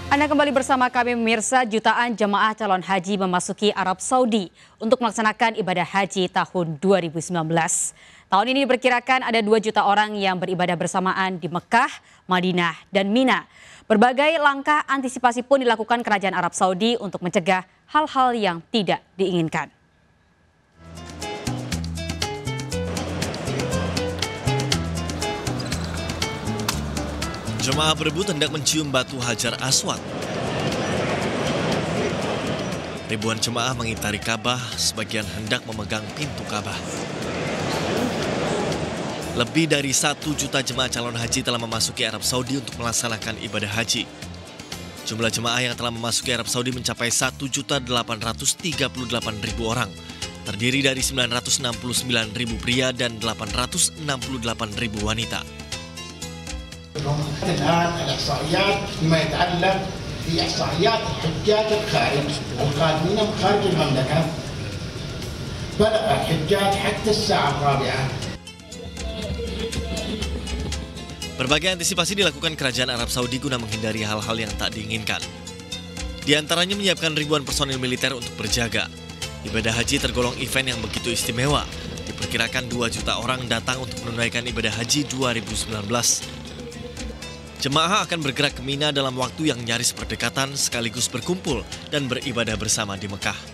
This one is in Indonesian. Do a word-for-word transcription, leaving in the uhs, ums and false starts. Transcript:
Anda kembali bersama kami pemirsa. Jutaan jemaah calon haji memasuki Arab Saudi untuk melaksanakan ibadah haji tahun dua ribu sembilan belas. Tahun ini diperkirakan ada dua juta orang yang beribadah bersamaan di Mekah, Madinah, dan Mina. Berbagai langkah antisipasi pun dilakukan Kerajaan Arab Saudi untuk mencegah hal-hal yang tidak diinginkan. Jemaah berebut hendak mencium batu Hajar Aswad. Ribuan jemaah mengitari Ka'bah, sebagian hendak memegang pintu Ka'bah. Lebih dari satu juta jemaah calon haji telah memasuki Arab Saudi untuk melaksanakan ibadah haji. Jumlah jemaah yang telah memasuki Arab Saudi mencapai satu juta delapan ratus tiga puluh delapan ribu orang, terdiri dari sembilan ratus enam puluh sembilan ribu pria dan delapan ratus enam puluh delapan ribu wanita. الآن الإحصائيات فيما يتعلق بإحصائيات الحجاج الخارج القادمين من خارج المملكة بلغ الحجاج حتى الساعة الرابعة. Berbagai antisipasi dilakukan Kerajaan Arab Saudi guna menghindari hal-hal yang tak diinginkan. Di antaranya menyiapkan ribuan personil militer untuk berjaga. Ibadah haji tergolong event yang begitu istimewa. Diperkirakan dua juta orang datang untuk menunaikan ibadah haji dua ribu sembilan belas. Jemaah akan bergerak ke Mina dalam waktu yang nyaris berdekatan sekaligus berkumpul dan beribadah bersama di Mekah.